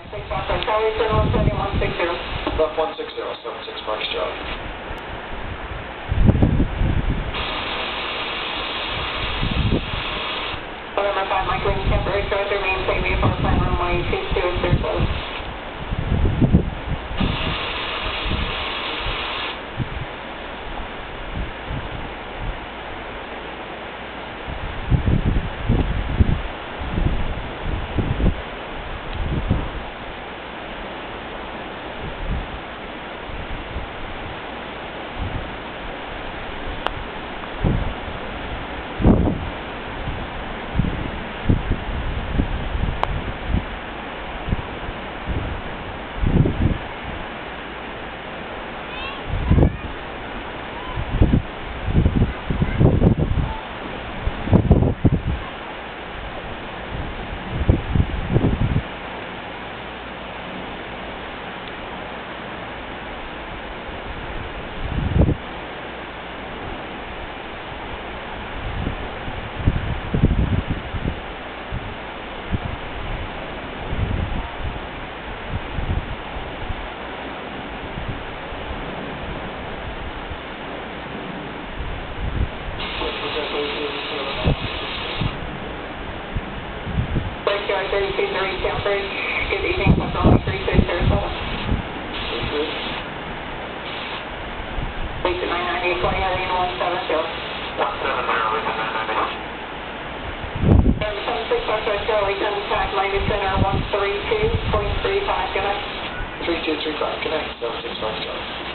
Charlie, turn on setting 160. Left 160, 76 March Charlie. November 5, Mike Wing, temporary director, maintain vehicle, plan runway 22 and 30. Brickyard 3230 Cambridge. Good evening, Central 36 Sarasota. Lisa 998, 20 heading 170. 170, Lisa 998. 76 Foxtrot Charlie, contact Langley Center 132.35, good night. 3235, connect, 76 March Charlie.